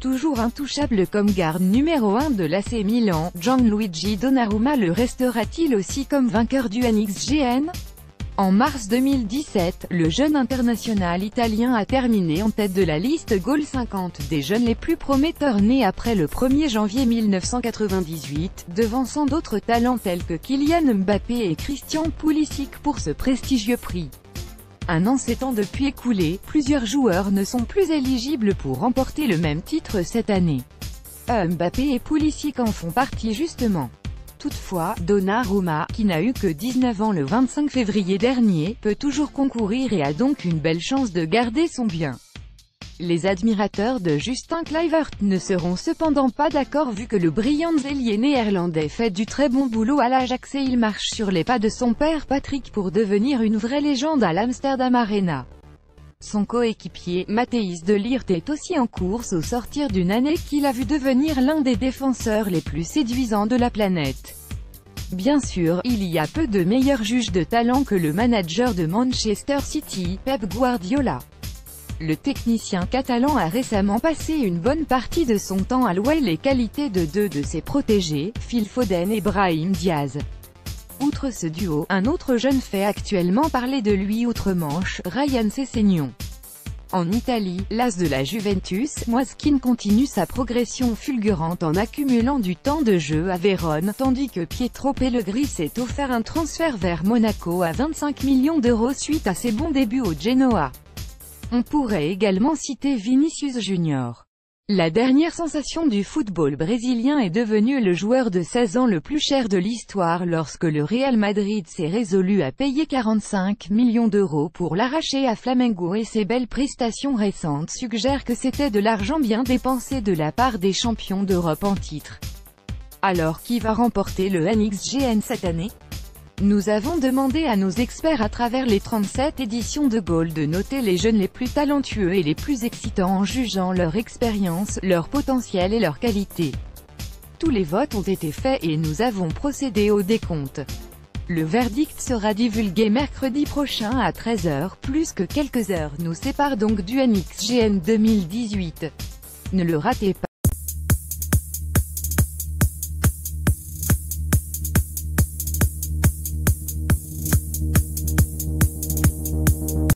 Toujours intouchable comme garde numéro 1 de l'AC Milan, Gianluigi Donnarumma le restera-t-il aussi comme vainqueur du NXGN? En mars 2017, le jeune international italien a terminé en tête de la liste Goal 50 des jeunes les plus prometteurs nés après le 1er janvier 1998, devançant d'autres talents tels que Kylian Mbappé et Christian Pulisic pour ce prestigieux prix. Un an s'étant depuis écoulé, plusieurs joueurs ne sont plus éligibles pour remporter le même titre cette année. Mbappé et Pulisic en font partie justement. Toutefois, Donnarumma, qui n'a eu que 19 ans le 25 février dernier, peut toujours concourir et a donc une belle chance de garder son bien. Les admirateurs de Justin Kluivert ne seront cependant pas d'accord vu que le brillant ailier néerlandais fait du très bon boulot à l'Ajax et il marche sur les pas de son père Patrick pour devenir une vraie légende à l'Amsterdam Arena. Son coéquipier, Matthijs de Ligt est aussi en course au sortir d'une année qu'il a vu devenir l'un des défenseurs les plus séduisants de la planète. Bien sûr, il y a peu de meilleurs juges de talent que le manager de Manchester City, Pep Guardiola. Le technicien catalan a récemment passé une bonne partie de son temps à louer les qualités de deux de ses protégés, Phil Foden et Brahim Diaz. Outre ce duo, un autre jeune fait actuellement parler de lui outre-Manche, Ryan Sessegnon. En Italie, l'as de la Juventus, Moiskin continue sa progression fulgurante en accumulant du temps de jeu à Vérone, tandis que Pietro Pellegrini s'est offert un transfert vers Monaco à 25 millions d'euros suite à ses bons débuts au Genoa. On pourrait également citer Vinicius Junior. La dernière sensation du football brésilien est devenu le joueur de 16 ans le plus cher de l'histoire lorsque le Real Madrid s'est résolu à payer 45 millions d'euros pour l'arracher à Flamengo et ses belles prestations récentes suggèrent que c'était de l'argent bien dépensé de la part des champions d'Europe en titre. Alors qui va remporter le NXGN cette année? Nous avons demandé à nos experts à travers les 37 éditions de Goal de noter les jeunes les plus talentueux et les plus excitants en jugeant leur expérience, leur potentiel et leur qualité. Tous les votes ont été faits et nous avons procédé au décompte. Le verdict sera divulgué mercredi prochain à 13 h, plus que quelques heures nous séparent donc du NXGN 2018. Ne le ratez pas.